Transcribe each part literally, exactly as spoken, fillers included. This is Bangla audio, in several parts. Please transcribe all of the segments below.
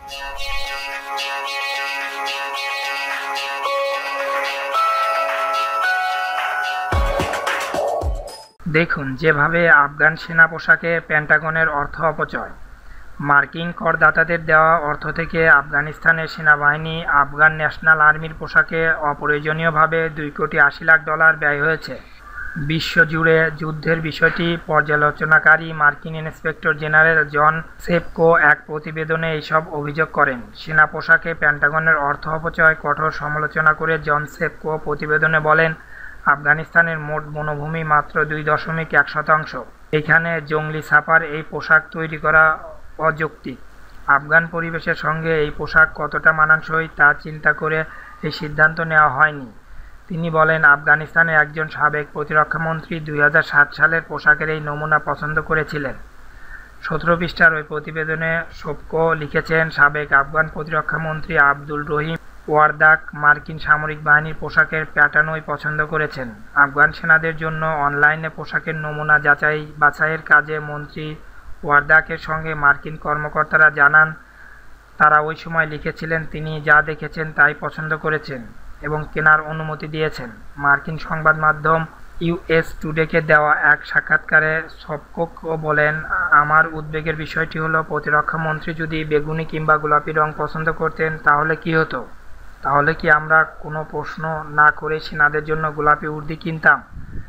দেখুন যেভাবে আফগান সেনা পোশাকে পেন্টাগনের অর্থ অপচয়। মার্কিন করদাতাদের দেওয়া অর্থ থেকে আফগানিস্তানের সেনাবাহিনী আফগান ন্যাশনাল আর্মির পোশাকে অপ্রয়োজনীয়ভাবে দুই কোটি আশি লাখ ডলার ব্যয় হয়েছে। বিশ্বজুড়ে যুদ্ধের বিষয়টি পর্যালোচনাকারী মার্কিন ইন্সপেক্টর জেনারেল জন সেফকো এক প্রতিবেদনে এইসব অভিযোগ করেন। সেনা পোশাকে পেন্টাগনের অর্থ অপচয় কঠোর সমালোচনা করে জন সেফকো প্রতিবেদনে বলেন, আফগানিস্তানের মোট বনভূমি মাত্র দুই দশমিক এক শতাংশ। এখানে জঙ্গলি ছাপার এই পোশাক তৈরি করা অযৌক্তিক। আফগান পরিবেশের সঙ্গে এই পোশাক কতটা মানানসই তা চিন্তা করে এই সিদ্ধান্ত নেওয়া হয়নি। তিনি বলেন, আফগানিস্তানে একজন সাবেক প্রতিরক্ষামন্ত্রী দুই হাজার সাত সালের পোশাকের এই নমুনা পছন্দ করেছিলেন। সতেরো পৃষ্ঠার ওই প্রতিবেদনে সেফকো লিখেছেন, সাবেক আফগান প্রতিরক্ষামন্ত্রী আব্দুল রহিম ওয়ারদাক মার্কিন সামরিক বাহিনীর পোশাকের প্যাটার্নই পছন্দ করেছেন। আফগান সেনাদের জন্য অনলাইনে পোশাকের নমুনা যাচাই বাছাইয়ের কাজে মন্ত্রী ওয়ারদাকের সঙ্গে মার্কিন কর্মকর্তারা জানান, তারা ওই সময় লিখেছিলেন তিনি যা দেখেছেন তাই পছন্দ করেছেন এবং কেনার অনুমতি দিয়েছেন। মার্কিন সংবাদ মাধ্যম ইউএস টুডেকে দেওয়া এক সাক্ষাৎকারে সেফকো বলেন, আমার উদ্বেগের বিষয়টি হলো প্রতিরক্ষামন্ত্রী যদি বেগুনি কিংবা গোলাপি রং পছন্দ করতেন তাহলে কি হতো? তাহলে কি আমরা কোনো প্রশ্ন না করে সেনাদের জন্য গোলাপি উর্দি কিনতাম?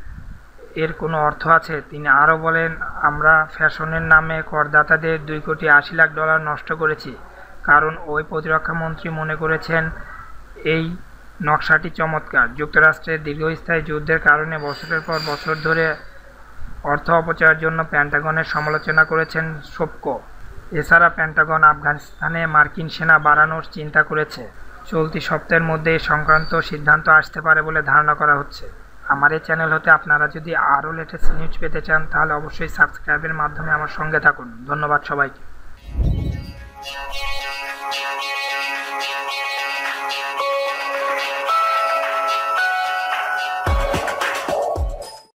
এর কোনো অর্থ আছে? তিনি আরও বলেন, আমরা ফ্যাশনের নামে করদাতাদের দুই কোটি আশি লাখ ডলার নষ্ট করেছি কারণ ওই প্রতিরক্ষামন্ত্রী মনে করেছেন এই নকশাটি চমৎকার। যুক্তরাষ্ট্রের দীর্ঘস্থায়ী যুদ্ধের কারণে বছরের পর বছর ধরে অর্থ অপচয়ের জন্য পেন্টাগনের সমালোচনা করেছেন সেফকো। এছাড়া পেন্টাগন আফগানিস্তানে মার্কিন সেনা বাড়ানোর চিন্তা করেছে। চলতি সপ্তাহের মধ্যে এ সংক্রান্ত সিদ্ধান্ত আসতে পারে বলে ধারণা করা হচ্ছে। আমার এই চ্যানেল হতে আপনারা যদি আরও লেটেস্ট নিউজ পেতে চান তাহলে অবশ্যই সাবস্ক্রাইবের মাধ্যমে আমার সঙ্গে থাকুন। ধন্যবাদ সবাইকে।